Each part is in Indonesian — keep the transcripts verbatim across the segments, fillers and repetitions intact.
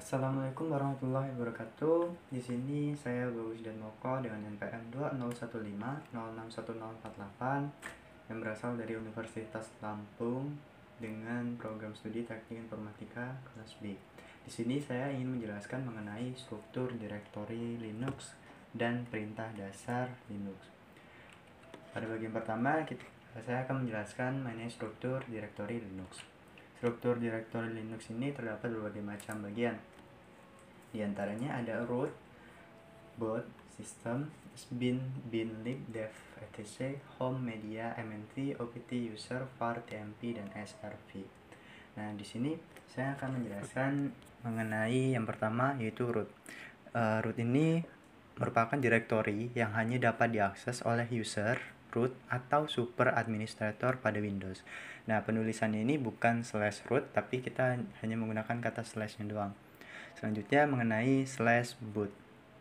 Assalamualaikum warahmatullahi wabarakatuh. Di sini saya Bagus dan Moko dengan N P M dua nol satu lima nol enam satu nol empat delapan yang berasal dari Universitas Lampung dengan program studi Teknik Informatika kelas B. Di sini saya ingin menjelaskan mengenai struktur direktori Linux dan perintah dasar Linux. Pada bagian pertama, kita, saya akan menjelaskan mengenai struktur direktori Linux. Struktur direktori Linux ini terdapat berbagai macam bagian. Di antaranya ada root, boot, system, bin, bin, lib, dev, etc, home, media, mnv, opt, user, var, tmp, dan srv. Nah, di sini saya akan menjelaskan mengenai yang pertama, yaitu root. Uh, root ini merupakan direktori yang hanya dapat diakses oleh user, root, atau super administrator pada Windows. Nah, penulisannya ini bukan slash root, tapi kita hanya menggunakan kata slashnya doang. Selanjutnya mengenai slash boot.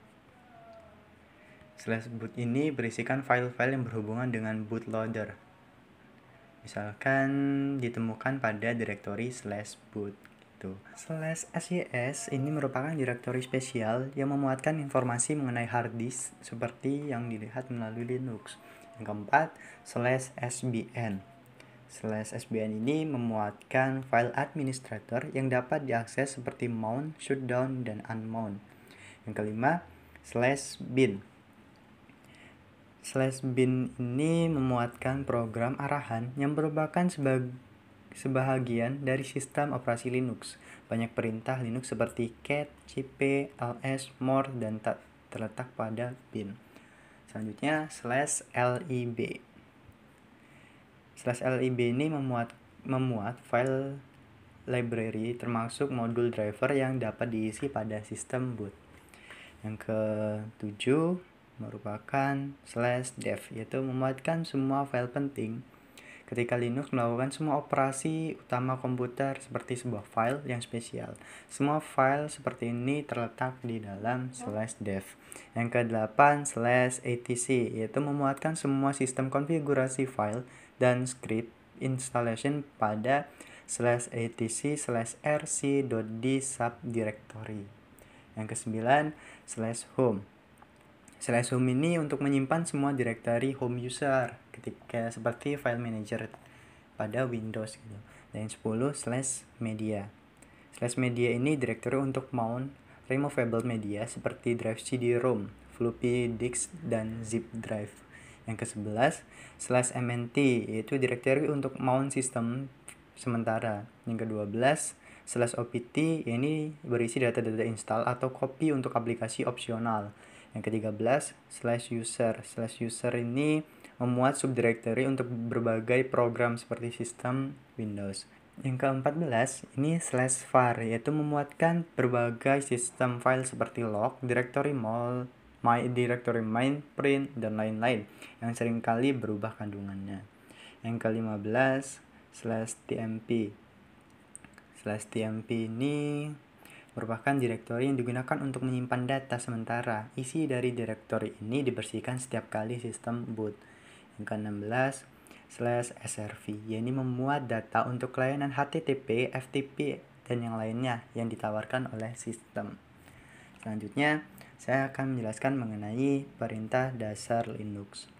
Slash boot ini berisikan file-file yang berhubungan dengan bootloader. Misalkan ditemukan pada direktori slash boot. Gitu. Slash sys ini merupakan direktori spesial yang memuatkan informasi mengenai hard disk seperti yang dilihat melalui Linux. Yang keempat, slash sbn. Slash sbn ini memuatkan file administrator yang dapat diakses seperti mount, shutdown, dan unmount. Yang kelima, slash bin. Slash bin ini memuatkan program arahan yang merupakan sebag sebahagian dari sistem operasi Linux. Banyak perintah Linux seperti cat, cp, ls, more, dan tak terletak pada bin. Selanjutnya, slash lib. Slash lib ini memuat, memuat file library termasuk modul driver yang dapat diisi pada sistem boot. Yang ketujuh merupakan slash dev, yaitu memuatkan semua file penting ketika Linux melakukan semua operasi utama komputer seperti sebuah file yang spesial. Semua file seperti ini terletak di dalam slash dev. Yang kedelapan, slash etc, yaitu memuatkan semua sistem konfigurasi file dan script installation pada slash etc slash rc.d subdirectory. Yang kesembilan, slash home. Slash home ini untuk menyimpan semua direktori home user ketika seperti file manager pada Windows gitu. Dan yang sepuluh, slash media. Slash media ini direktori untuk mount removable media seperti drive C D-ROM, floppy disk, dan zip drive. Yang kesebelas, slash mnt, yaitu direktori untuk mount sistem sementara. Yang kedua belas, slash opt, ini berisi data-data install atau copy untuk aplikasi opsional. Yang ketiga belas, slash user. Slash user ini memuat subdirectory untuk berbagai program seperti sistem Windows. Yang keempat belas, ini slash var, yaitu memuatkan berbagai sistem file seperti log, directory mall, my directory main, print, dan lain-lain yang seringkali berubah kandungannya. Yang kelima belas, slash tmp. Slash tmp ini merupakan direktori yang digunakan untuk menyimpan data sementara. Isi dari direktori ini dibersihkan setiap kali sistem boot. Yang keenam belas, slash srv, yaitu memuat data untuk layanan H T T P, F T P, dan yang lainnya yang ditawarkan oleh sistem. Selanjutnya, saya akan menjelaskan mengenai perintah dasar Linux.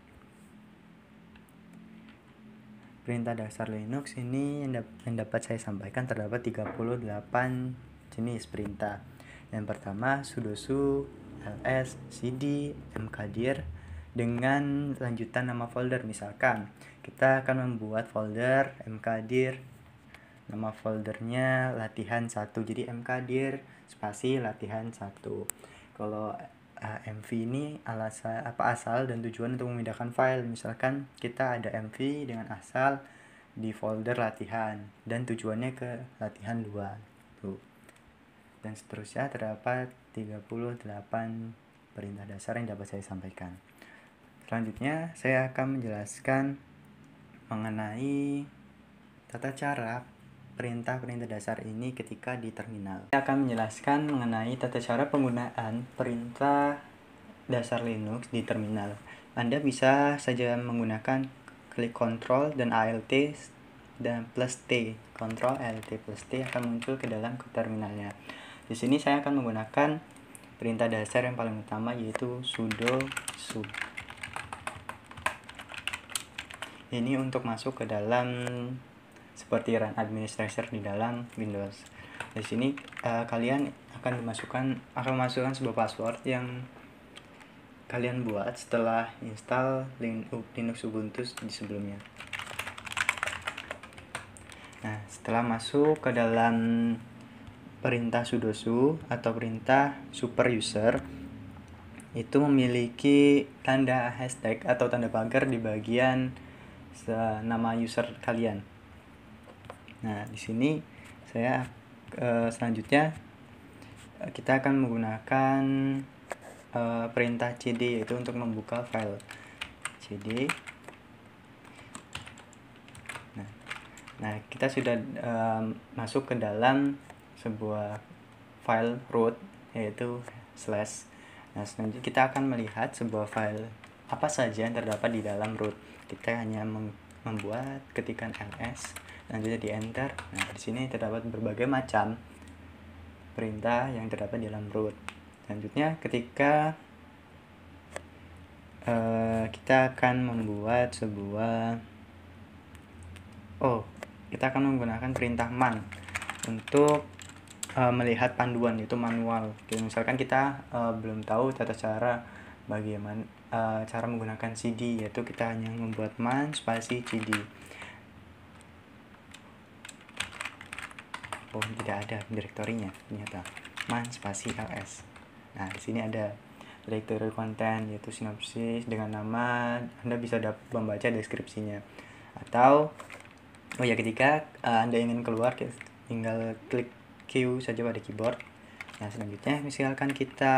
Perintah dasar Linux ini yang dapat saya sampaikan terdapat tiga puluh delapan jenis perintah. Yang pertama, sudo su, ls, cd, mkdir dengan lanjutan nama folder. Misalkan kita akan membuat folder mkdir, nama foldernya latihan satu, jadi mkdir spasi latihan satu. Kalau uh, mv ini alasa, apa asal dan tujuan untuk memindahkan file. Misalkan kita ada mv dengan asal di folder latihan dan tujuannya ke latihan dua tuh. Dan seterusnya terdapat tiga puluh delapan perintah dasar yang dapat saya sampaikan. Selanjutnya saya akan menjelaskan mengenai tata cara perintah-perintah dasar ini ketika di terminal. Saya akan menjelaskan mengenai tata cara penggunaan perintah dasar Linux di terminal. Anda bisa saja menggunakan klik Ctrl dan Alt dan plus T. Ctrl Alt plus T akan muncul ke dalam ke terminalnya. Di sini saya akan menggunakan perintah dasar yang paling utama, yaitu sudo su. Ini untuk masuk ke dalam seperti run administrator di dalam Windows. Di sini uh, kalian akan dimasukkan akan memasukkan sebuah password yang kalian buat setelah install Linux Ubuntu di sebelumnya. Nah, setelah masuk ke dalam perintah sudo su atau perintah super user, itu memiliki tanda hashtag atau tanda pagar di bagian nama user kalian. Nah, di sini saya e, selanjutnya kita akan menggunakan e, perintah cd, yaitu untuk membuka file cd. Nah, nah kita sudah e, masuk ke dalam sebuah file root, yaitu slash. Nah, selanjutnya kita akan melihat sebuah file apa saja yang terdapat di dalam root. Kita hanya membuat ketikan ls, lanjutnya di enter. Nah, di sini terdapat berbagai macam perintah yang terdapat di dalam root. Selanjutnya ketika uh, kita akan membuat sebuah oh kita akan menggunakan perintah man untuk uh, melihat panduan, yaitu manual. Jadi, misalkan kita uh, belum tahu tata cara bagaimana uh, cara menggunakan cd, yaitu kita hanya membuat man spasi cd. Oh, tidak ada direktorinya ternyata, man spasi ls. Nah, di sini ada direktori konten, yaitu sinopsis dengan nama. Anda bisa membaca deskripsinya. Atau oh ya, ketika uh, Anda ingin keluar, tinggal klik Q saja pada keyboard. Nah, selanjutnya misalkan kita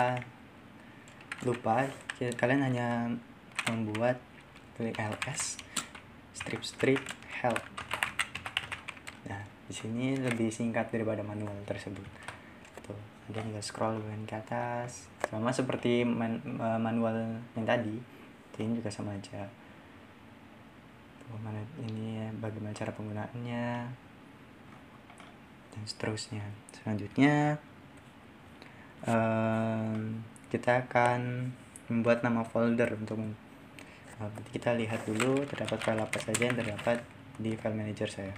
lupa, kalian hanya membuat klik ls strip strip help. Nah, di sini lebih singkat daripada manual tersebut. Tuh, Anda tinggal scroll ke atas, sama seperti man, manual yang tadi. Ini juga sama aja. Tuh, mana ini bagaimana cara penggunaannya dan seterusnya. Selanjutnya um, kita akan membuat nama folder. Untuk uh, kita lihat dulu terdapat file apa saja yang terdapat di file manager saya.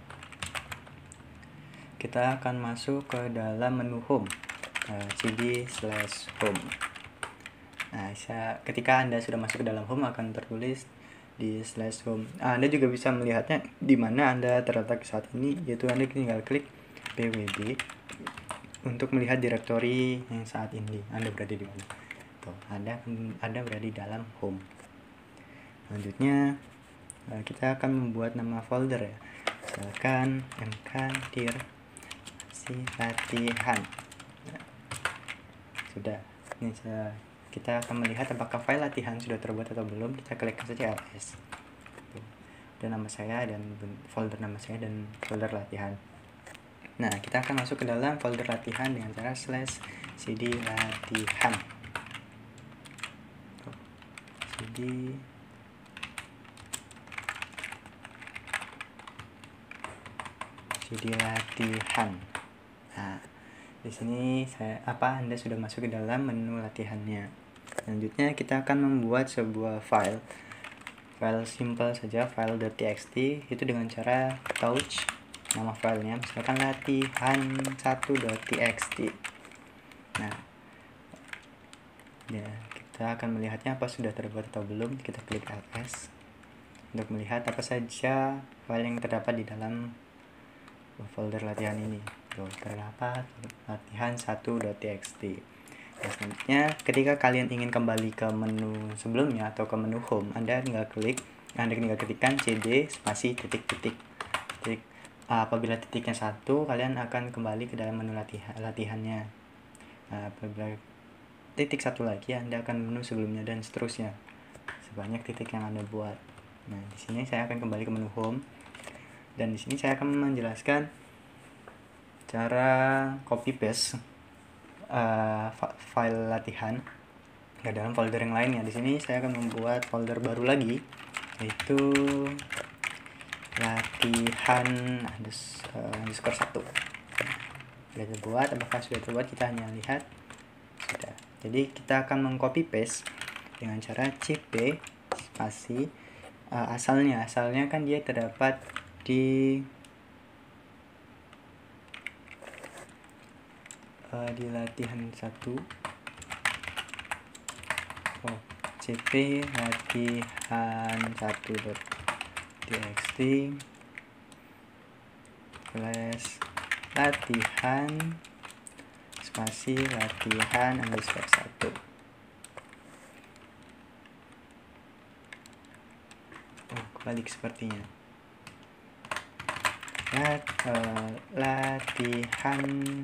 Kita akan masuk ke dalam menu home, uh, cd slash home. Nah, saya, ketika Anda sudah masuk ke dalam home, akan tertulis di slash home. Nah, Anda juga bisa melihatnya di mana Anda terletak saat ini, yaitu Anda tinggal klik pwd untuk melihat direktori yang saat ini Anda berada di mana. Tuh, Anda Anda berada di dalam home. Selanjutnya kita akan membuat nama folder, ya. Misalkan mkdir si latihan. Nah, sudah. Ini saya, kita akan melihat apakah file latihan sudah terbuat atau belum. Kita klik saja ls. Tuh, dan nama saya dan folder nama saya dan folder latihan. Nah, kita akan masuk ke dalam folder latihan dengan cara slash cd latihan. cd cd latihan. Nah, di sini saya apa Anda sudah masuk ke dalam menu latihannya. Selanjutnya kita akan membuat sebuah file. File simple saja, file .txt, itu dengan cara touch nama filenya, misalkan latihan satu .txt. Nah, ya, kita akan melihatnya apa sudah terbuat atau belum. Kita klik ls untuk melihat apa saja file yang terdapat di dalam folder latihan ini. Tuh, terdapat latihan satu .txt. Nah, selanjutnya ketika kalian ingin kembali ke menu sebelumnya atau ke menu home, Anda tinggal klik, Anda tinggal ketikkan cd spasi titik-titik. Titik. Apabila titiknya satu, kalian akan kembali ke dalam menu latihan latihannya. Nah, apabila titik satu lagi, Anda akan menu sebelumnya dan seterusnya. Sebanyak titik yang Anda buat. Nah, di sini saya akan kembali ke menu home. Dan di sini saya akan menjelaskan cara copy paste uh, file latihan ke dalam folder yang lainnya. Di sini saya akan membuat folder baru lagi, yaitu latihan underscore satu. sudah terbuat. Apakah sudah terbuat? Kita hanya lihat sudah. Jadi kita akan mengcopy paste dengan cara cp spasi uh, asalnya asalnya kan dia terdapat di uh, di latihan satu. Oh, cp latihan satu dot txt slash latihan spasi latihan underscore satu. Oh, kebalik sepertinya. Lat, uh, latihan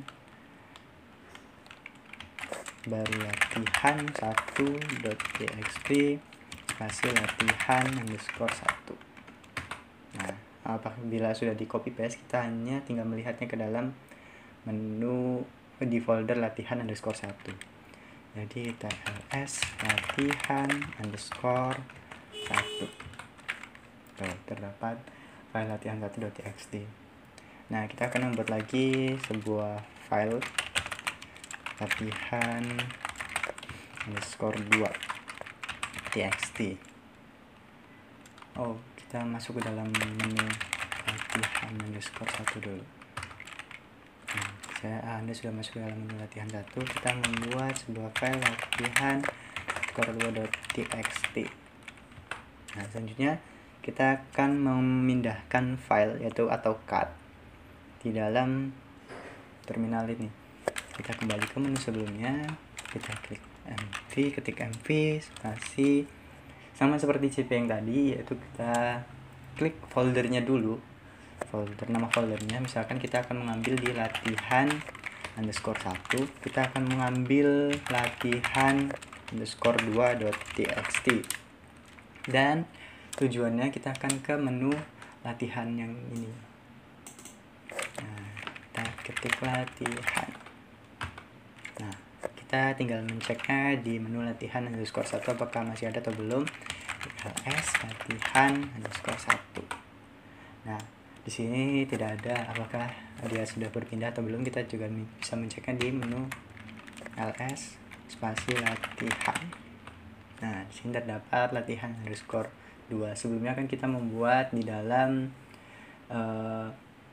baru latihan satu dot txt spasi latihan underscore satu. Nah, apabila sudah di copy paste, kita hanya tinggal melihatnya ke dalam menu di folder latihan underscore satu. Jadi kita ls latihan underscore satu. Tuh, terdapat file latihan satu dot txt. Nah, kita akan membuat lagi sebuah file latihan underscore dua txt. Oh, kita masuk ke dalam menu latihan underscore satu dulu. Nah, saya Anda sudah masuk ke dalam menu latihan satu. Kita membuat sebuah file latihan underscore dua dot txt. Nah, selanjutnya kita akan memindahkan file yaitu atau cut di dalam terminal ini. Kita kembali ke menu sebelumnya, kita klik mv, ketik mv spasi sama seperti cp yang tadi, yaitu kita klik foldernya dulu, folder nama foldernya. Misalkan kita akan mengambil di latihan underscore satu, kita akan mengambil latihan underscore dua dot txt, dan tujuannya kita akan ke menu latihan yang ini. Nah, kita ketik latihan. Nah, kita tinggal menceknya di menu latihan underscore satu apakah masih ada atau belum. ls latihan underscore satu. Nah, di sini tidak ada apakah dia sudah berpindah atau belum. Kita juga bisa menceknya di menu ls spasi latihan. Nah, di sini terdapat latihan underscore dua. Sebelumnya kan kita membuat di dalam uh,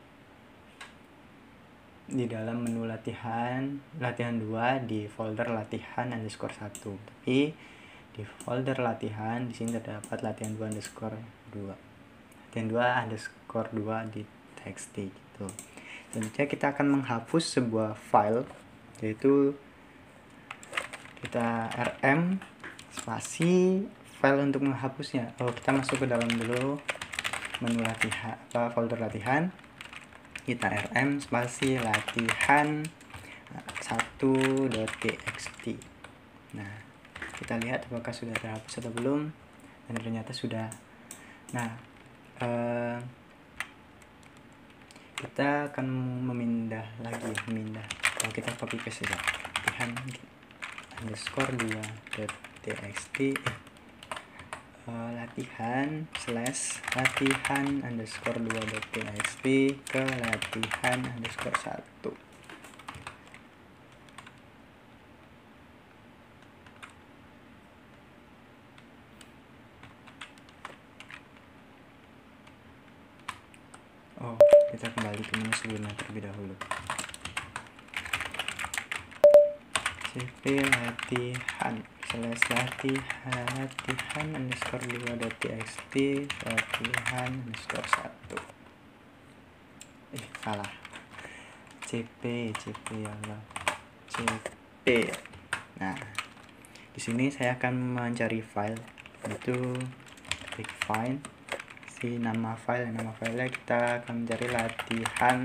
di dalam menu latihan latihan dua di folder latihan underscore satu, tapi di folder latihan di sini terdapat latihan dua underscore dua, latihan dua underscore dua di txt gitu. Selanjutnya kita akan menghapus sebuah file, yaitu kita rm spasi file untuk menghapusnya. Oh, kita masuk ke dalam dulu menu latihan apa folder latihan, kita rm spasi latihan satu dot txt. Nah, kita lihat apakah sudah terhapus atau belum, dan ternyata sudah. Nah, eh, kita akan memindah lagi memindah kalau kita copy paste saja latihan underscore dua dot txt eh, uh, latihan slash latihan underscore dua dot txt ke latihan underscore satu. Oh, kita kembali ke menu sebelumnya terlebih dahulu. cp latihan slash latihan latihan underscore dua dot txt latihan underscore satu. Eh, salah. cp cp ya Allah. cp. Nah, di sini saya akan mencari file, yaitu klik find, si nama file nama filenya kita akan mencari latihan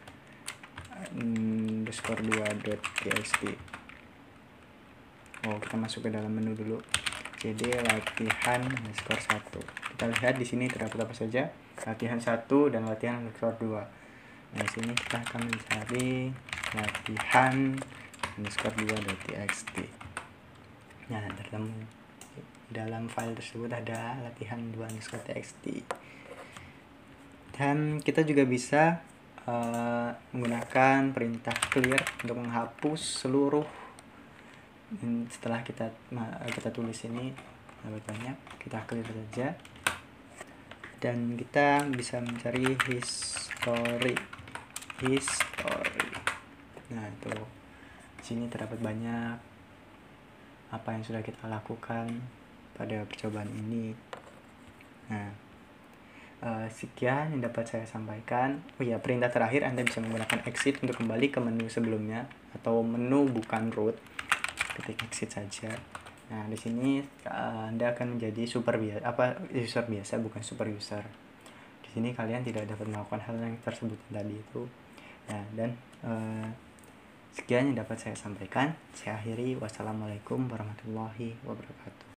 underscore dua dot txt. Oh, kita masuk ke dalam menu dulu. Jadi latihan underscore satu. Kita lihat di sini terdapat apa saja? Latihan satu dan latihan underscore dua. Nah, di sini kita akan mencari latihan underscore dua dot txt. Nah, dalam dalam file tersebut ada latihan dua underscore txt. Dan kita juga bisa uh, menggunakan perintah clear untuk menghapus seluruh. Dan setelah kita kita tulis ini banyak, kita clear saja dan kita bisa mencari history history nah itu di sini terdapat banyak apa yang sudah kita lakukan pada percobaan ini. Nah, uh, sekian yang dapat saya sampaikan. Oh ya, perintah terakhir, Anda bisa menggunakan exit untuk kembali ke menu sebelumnya atau menu bukan root. Ketik exit saja. Nah, di sini uh, Anda akan menjadi super biasa, apa user biasa, bukan super user. Di sini kalian tidak dapat melakukan hal yang tersebut tadi itu. Nah, dan uh, sekian yang dapat saya sampaikan. Saya akhiri. Wassalamualaikum warahmatullahi wabarakatuh.